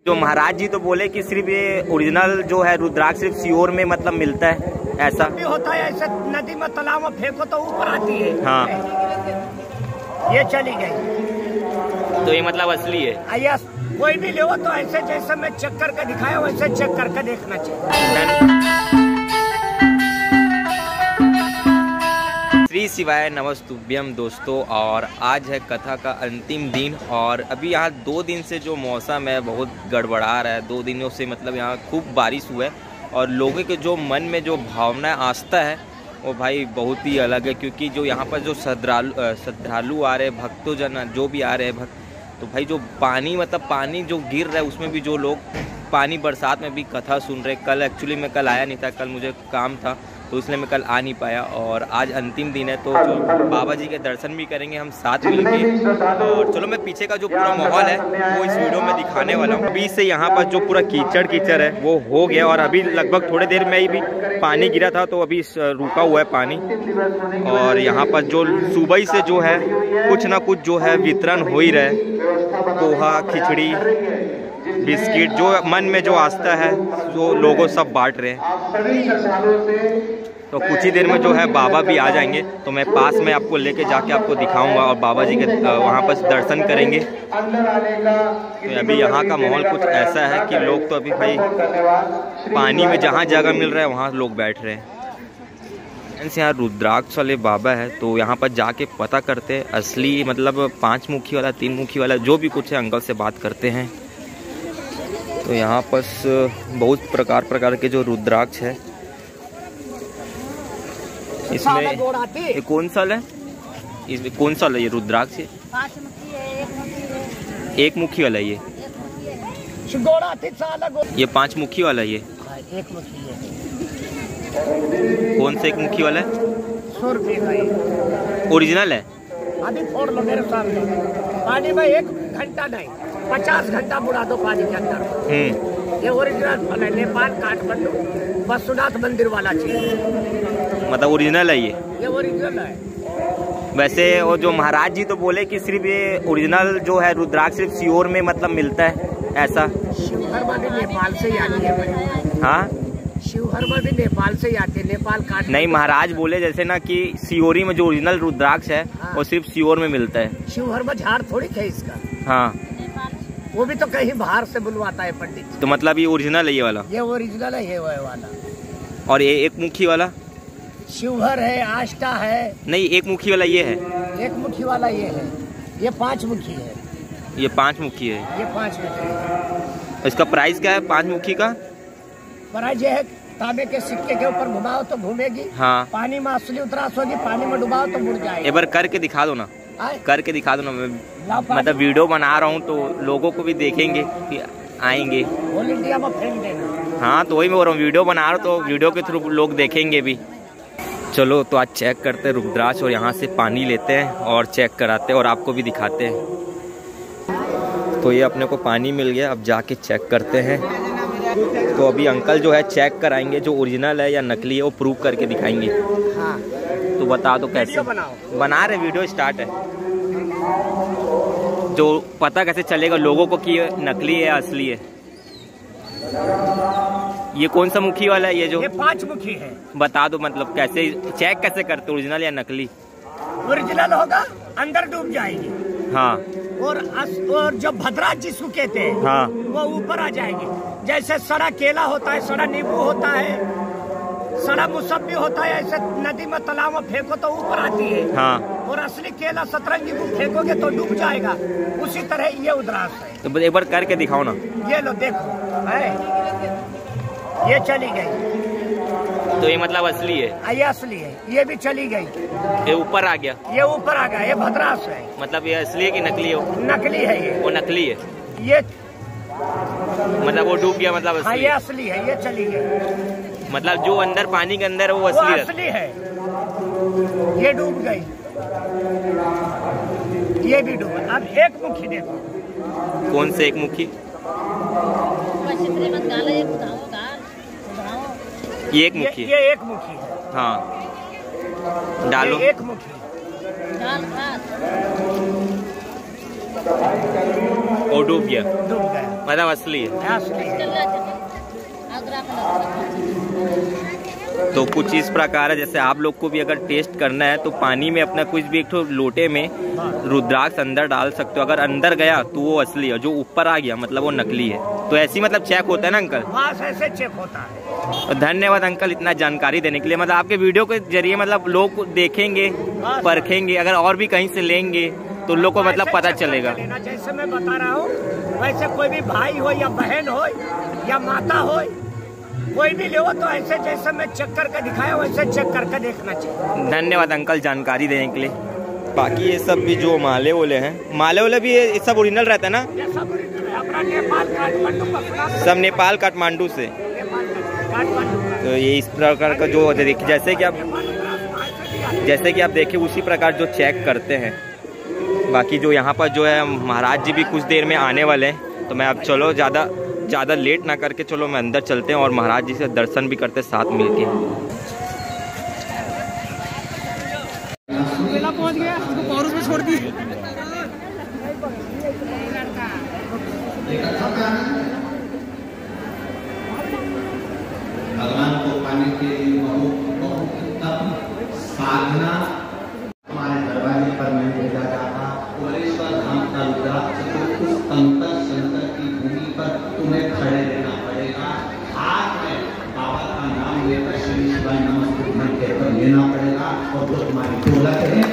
जो महाराज जी तो बोले कि सिर्फ ये ओरिजिनल जो है रुद्राक्ष सिर्फ सीहोर में मतलब मिलता है, ऐसा भी होता है। ऐसे नदी में तालाब में फेंको तो ऊपर आती है। हाँ, ये चली गई तो ये मतलब असली है। यस, कोई भी ले तो ऐसे जैसे मैं चेक करके दिखाया वैसे चेक करके देखना चाहिए। श्री शिवाय नमस्तुभ्यम दोस्तों, और आज है कथा का अंतिम दिन। और अभी यहाँ 2 दिन से जो मौसम है बहुत गड़बड़ा रहा है। 2 दिनों से मतलब यहाँ खूब बारिश हुआ है और लोगों के जो मन में जो भावना आस्था है वो भाई बहुत ही अलग है। क्योंकि जो यहाँ पर जो श्रद्धालु आ रहे, भक्तों जो भी आ रहे हैं भक्त, तो भाई जो पानी मतलब पानी जो गिर रहा है उसमें भी जो लोग पानी बरसात में भी कथा सुन रहे। कल एक्चुअली मैं कल आया नहीं था, कल मुझे काम था तो इसलिए मैं कल आ नहीं पाया। और आज अंतिम दिन है तो बाबा जी के दर्शन भी करेंगे हम साथ मिलके। और चलो मैं पीछे का जो पूरा माहौल है वो इस वीडियो में दिखाने वाला हूँ। अभी से यहाँ पर जो पूरा कीचड़ है वो हो गया और अभी लगभग थोड़ी देर में ही भी पानी गिरा था तो अभी रुका हुआ है पानी। और यहाँ पर जो सुबह से जो है कुछ ना कुछ जो है वितरण हो ही रहा है। पोहा, खिचड़ी, बिस्किट, जो मन में जो आस्था है जो लोगों सब बांट रहे हैं। तो कुछ ही देर में जो है बाबा भी आ जाएंगे तो मैं पास में आपको लेके जाके आपको दिखाऊंगा और बाबा जी के वहाँ पर दर्शन करेंगे। तो अभी यहाँ का माहौल कुछ ऐसा है कि लोग तो अभी भाई पानी में जहाँ जगह मिल रहा है वहाँ लोग बैठ रहे हैं। यहाँ रुद्राक्ष वाले बाबा है तो यहाँ पर जाके पता करते हैं असली मतलब 5 मुखी वाला, 3 मुखी वाला, जो भी कुछ है अंकल से बात करते हैं। तो यहाँ पर बहुत प्रकार के जो रुद्राक्ष है। इसमें ये कौन सा है? इसमें कौन सा है ये रुद्राक्ष? 5 मुखी है, 1 मुखी वाला ये 5 मुखी वाला ये 1 मुखी है। कौन सा 1 मुखी वाला है? 100 रुपये का है, ओरिजिनल है। अभी फोड़ लो मेरे सामने। पानी में 1 घंटा नहीं 50 घंटा बुड़ा दो पानी के अंदर। ये ओरिजिनल फल है, नेपाल, काठमांडू, बसुनाथ मंदिर वाला चीज। मतलब ओरिजिनल है ये ओरिजिनल है। वैसे वो जो महाराज जी तो बोले कि सिर्फ ये ओरिजिनल जो है रुद्राक्ष सिर्फ सीहोर में मतलब मिलता है, ऐसा शिवहर में भी नेपाल से ही आती है। हाँ, शिवहर में भी नेपाल से ही आती है, नेपाल काट। नहीं, महाराज बोले जैसे ना कि सीहोरी में जो ओरिजिनल रुद्राक्ष है वो सिर्फ सीहोर में मिलता है। शिवहर में झाड़ थोड़ी है इसका। हाँ, वो भी तो कहीं बाहर से बुलवाता है पंडित। तो मतलब ये ओरिजिनल है ये वाला? ये ओरिजिनल है ये वाला। और ये 1 मुखी वाला शिवहर है, आष्टा है। नहीं, 1 मुखी वाला ये है। 1 मुखी वाला ये है। ये 5 मुखी है। ये 5 मुखी है। ये 5 मुखी है। इसका प्राइस क्या है 5 मुखी का? प्राइस ये है तांबे के सिक्के के ऊपर घुमाओ तो घूमेगी। हाँ। पानी में असली उतरास होगी, पानी में डुबाओ तो मुड़ जाएगी। एक बार करके दिखा दो ना, करके दिखा दो ना। मैं मतलब वीडियो बना रहा हूँ तो लोगों को भी देखेंगे कि आएंगे। ऑल इंडिया में फेंक देना। हाँ, तो वही मैं बोल रहा हूँ, वीडियो बना रहा हूँ तो वीडियो के थ्रू लोग देखेंगे भी। चलो तो आज चेक करते हैं रुद्राक्ष और यहाँ से पानी लेते हैं और चेक कराते हैं और आपको भी दिखाते हैं। तो ये अपने को पानी मिल गया, अब जाके चेक करते हैं। तो अभी अंकल जो है चेक कराएंगे जो ओरिजिनल है या नकली है वो प्रूव करके दिखाएंगे। हाँ। तो बता दो कैसे बना रहे, वीडियो स्टार्ट है। जो पता कैसे चलेगा लोगों को कि ये नकली है या असली है? ये कौन सा मुखी वाला है ये जो? ये 5 मुखी है। बता दो मतलब कैसे चेक कैसे करते ओरिजिनल या नकली? ओरिजिनल होगा अंदर डूब जाएगी। हाँ। और जो भद्राज जिसको कहते हैं हाँ, वो ऊपर आ जाएगी। जैसे सड़ा केला होता है, सड़ा नींबू होता है, सड़ा मुसम्मी होता है, ऐसे नदी में तालाब में फेंको तो ऊपर आती है। हाँ। और असली केला सतरंगी नींबू फेंकोगे तो डूब जाएगा। उसी तरह ये रुद्राक्ष है। तो एक बार करके दिखाओ ना। ये लो देखो है, ये चली गई। तो ये मतलब असली है? ये असली है। ये भी चली गई। ये ऊपर आ गया? ये ऊपर आ गया। ये भद्राक्ष है। मतलब ये असली है कि नकली है? नकली है ये। वो नकली है? ये मतलब वो डूब गया मतलब असली? हाँ, ये असली है। ये चली गई। मतलब जो अंदर पानी के अंदर है वो असली है। ये डूब गई। ये भी डूब। अब 1 मुखी देखो। कौन से 1 मुखी? ये 1 मुखी? ये 1 मुखी है। हाँ, डालो। 1 मुखी। वो डूब गया, डूब गया। मतलब असली है। असली है। तो कुछ इस प्रकार है, जैसे आप लोग को भी अगर टेस्ट करना है तो पानी में अपना कुछ भी एक तो लोटे में रुद्राक्ष अंदर डाल सकते हो। अगर अंदर गया तो वो असली है, जो ऊपर आ गया मतलब वो नकली है। तो ऐसी मतलब चेक होता है ना अंकल? बस ऐसे चेक होता है। तो धन्यवाद अंकल इतना जानकारी देने के लिए। मतलब आपके वीडियो के जरिए मतलब लोग देखेंगे, परखेंगे, अगर और भी कहीं से लेंगे तो लोग को मतलब पता चलेगा। जैसे मैं बता रहा हूँ वैसे कोई भी भाई हो या बहन हो या माता हो, कोई भी ले तो ऐसे जैसे मैं चेक करके दिखाया वैसे चेक करके देखना चाहिए। धन्यवाद अंकल जानकारी देने के लिए। बाकी ये सब भी जो माले ओले हैं, माले ओले भी ये सब ओरिजिनल रहता है ना? ये सब अपना नेपाल काठमांडू का, सब नेपाल काठमांडू से। तो ये इस प्रकार का जो जैसे कि आप देखिए उसी प्रकार जो चेक करते हैं। बाकी जो यहाँ पर जो है महाराज जी भी कुछ देर में आने वाले हैं, तो मैं अब चलो ज़्यादा लेट ना करके चलो मैं अंदर चलते हैं और महाराज जी से दर्शन भी करते साथ मिलके। पहुंच गया, उसको पौरुष में छोड़ दी। भगवान को पाने के लिए साधना हमारे दरवाजे पर नहीं भेजा जाता। कोरेश्वर धाम का रुद्राक्ष उस अंतर संतर की भूमि पर तुम्हें खड़े रहना पड़ेगा। हाथ में बाबा का नाम लेकर श्री शिवाय नमस्तुभ्यं कहकर लेना पड़ेगा और जो तुम्हारी दौलत है